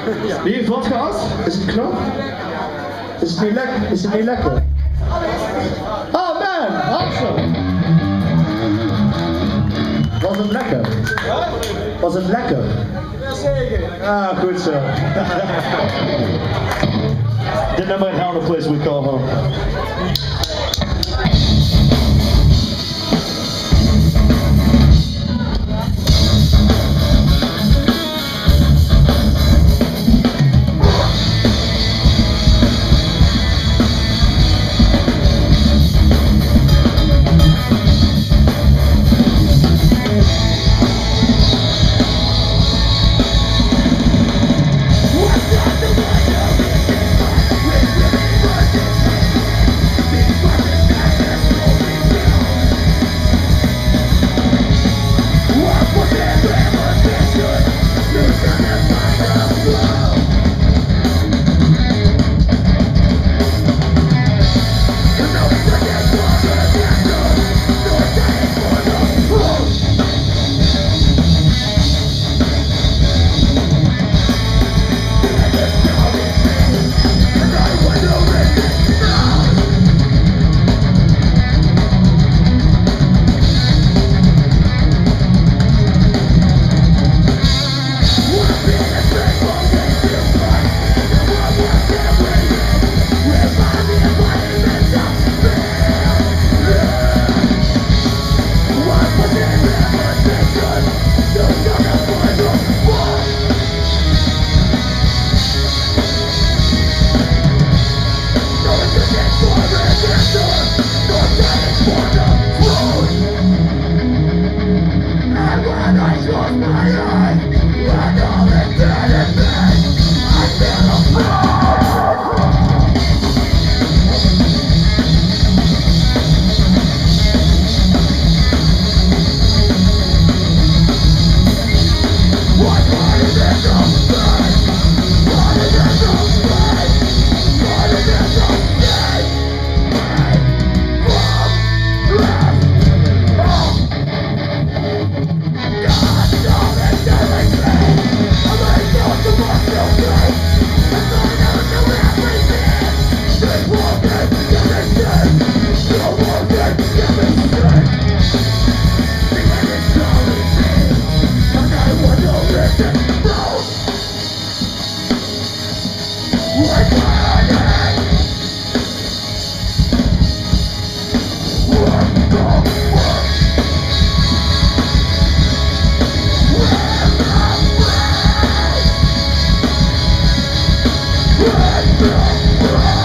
Wie, Wodka aus? Is het knap? Is het niet lekker? Is het niet lekker? Oh man, awesome! Was het lekker? Was het lekker? Jazeker. Ah, goed zo. Dit nummer in How the Place We Call Home. Right,